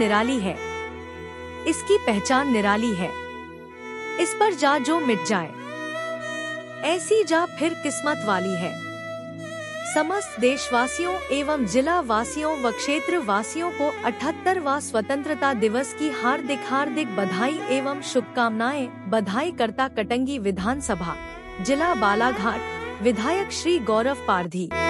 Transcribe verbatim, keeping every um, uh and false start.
निराली है, इसकी पहचान निराली है। इस पर जा जो मिट जाए, ऐसी जा फिर किस्मत वाली है। समस्त देशवासियों एवं जिला वासियों व क्षेत्र वासियों को अठहत्तरवां स्वतंत्रता दिवस की हार्दिक हार्दिक बधाई एवं शुभकामनाएं। बधाई करता कटंगी विधानसभा, जिला बालाघाट, विधायक श्री गौरव पारधी।